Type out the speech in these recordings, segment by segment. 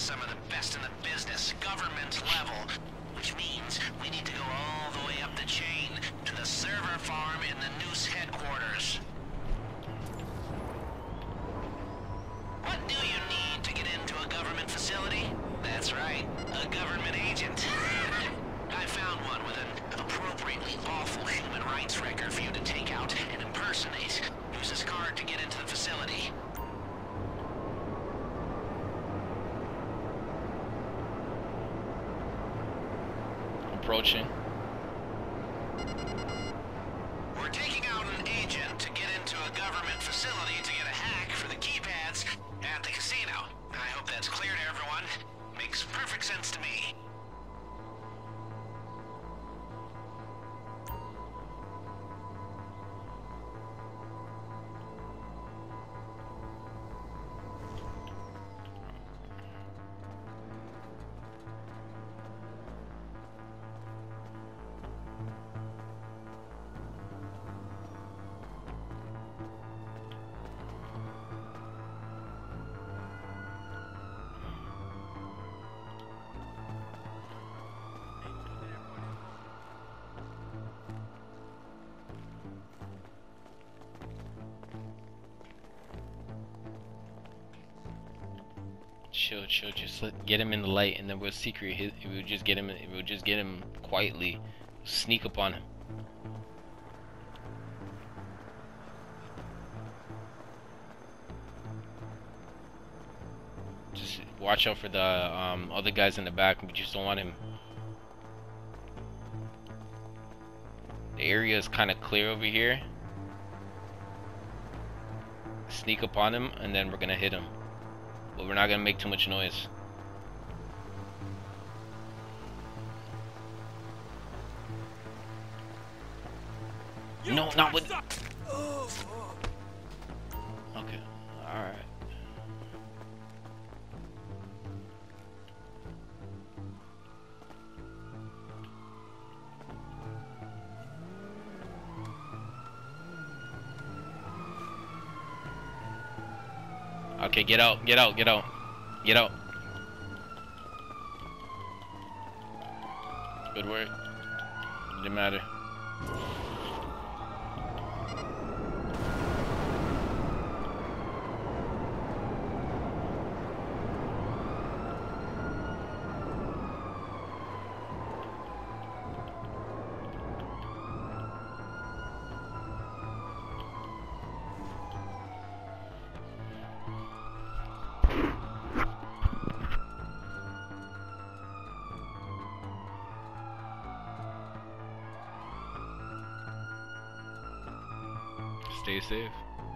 some of the best in the business, government level. Which means we need to go all the way up the chain to the server farm in the Noose headquarters. What do you need to get into a government facility? That's right, a government agent. I found one with an appropriately awful human rights record for you to take out and impersonate. Use this card to get into the facility. Approaching. We're taking out an agent to get into a government facility to get a hack for the keypads at the casino. I hope that's clear to everyone. Makes perfect sense to me. Chill, just get him in the light, and then we'll we'll just get him quietly, sneak up on him. Just watch out for the other guys in the back. We just don't want him. The area is kind of clear over here. Sneak up on him, and then we're gonna hit him. But we're not gonna make too much noise. No, not with. Okay, alright. Okay, get out. Good work. Didn't matter. Stay safe.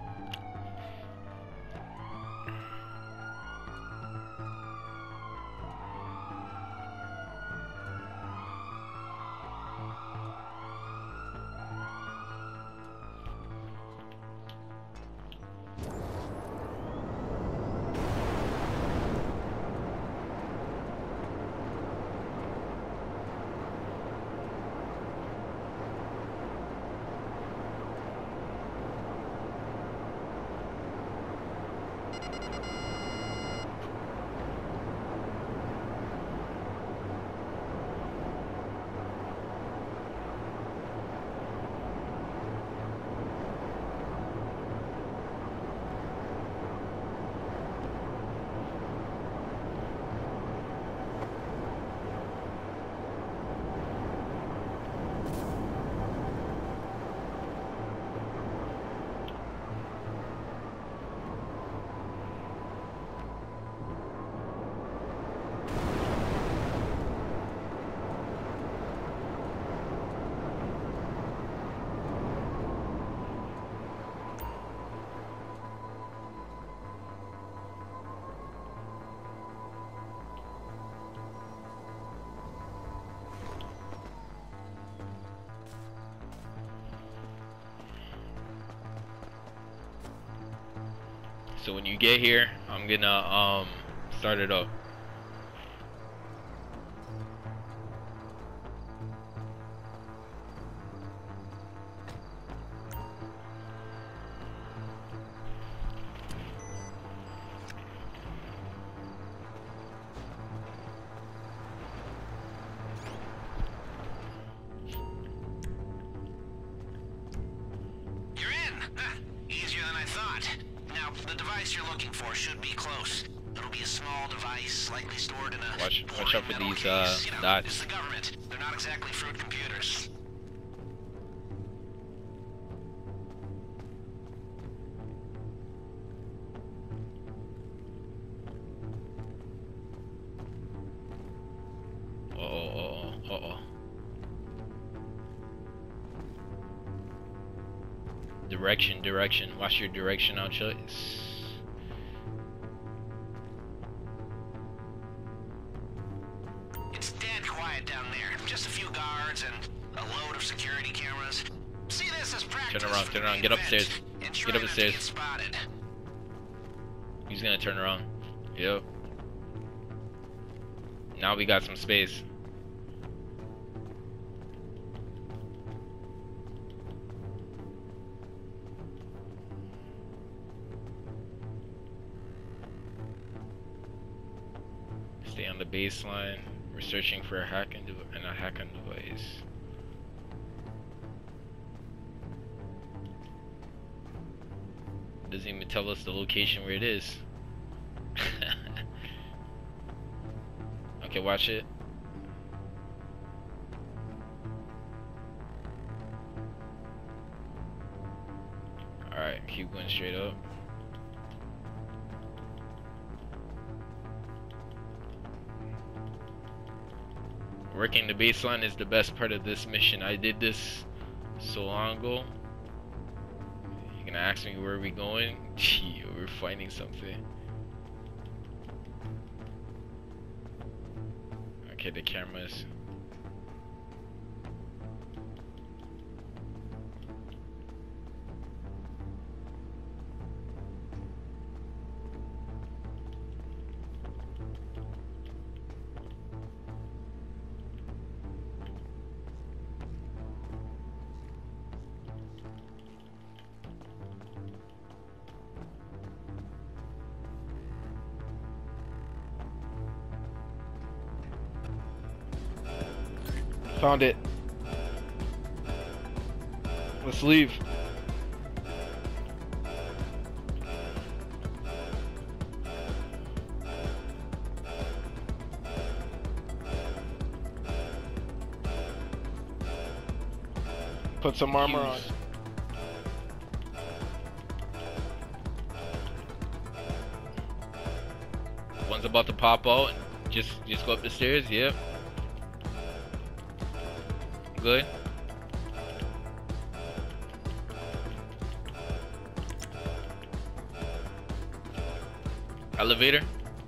So when you get here, I'm gonna start it up. than I thought. Now, the device you're looking for should be close. It'll be a small device, likely stored in a... Watch out for these case. You know, dots. it's the government. They're not exactly fruit computers. Uh-oh. Direction. Watch your direction on choice. It's dead quiet down there. Just a few guards and a load of security cameras. See this as practice. Turn around. Get upstairs. Get upstairs. Spotted. He's gonna turn around. Yep. Now we got some space. Stay on the baseline. We're searching for a hacking device. Doesn't even tell us the location where it is. Okay, watch it. Alright, keep going straight up. Working the baseline is the best part of this mission. I did this so long ago. You're gonna ask me where are we going? Gee, we're finding something. Okay, the cameras. Found it. Let's leave. Put some armor on. One's about to pop out. Just go up the stairs. Yep. Good. Elevator.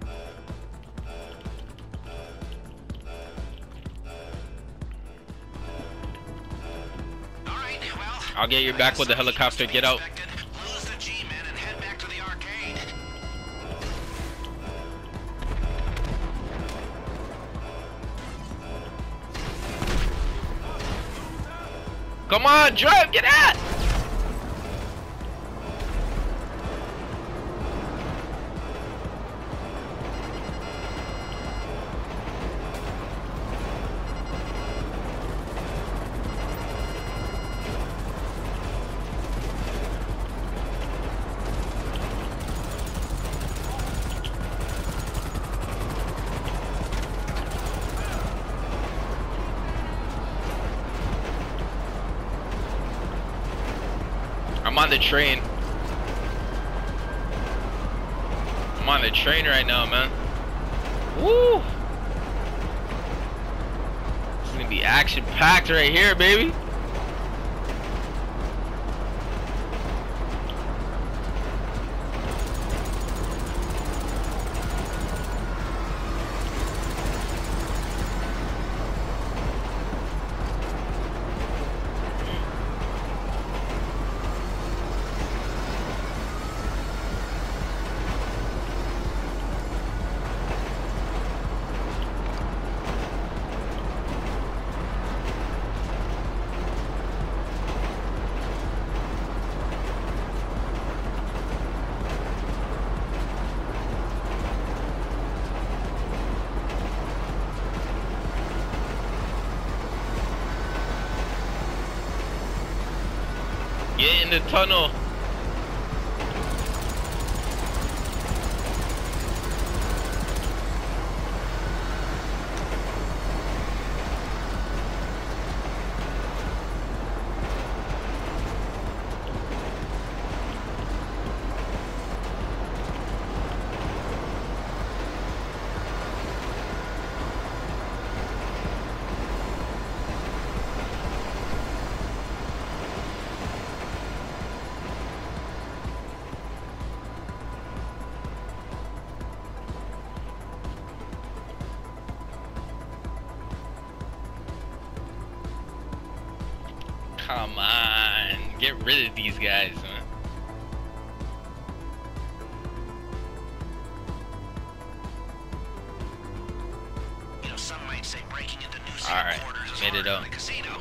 All right, well, I'll get you back with the helicopter. Get out. Lose the G-men and head back to the arcade. Come on, drive, get out! I'm on the train. I'm on the train right now, man. Woo! It's gonna be action-packed right here, baby. Get in the tunnel. Come on, get rid of these guys, man. You know, some might say breaking into new All right, quarters is made it harder up. than a casino.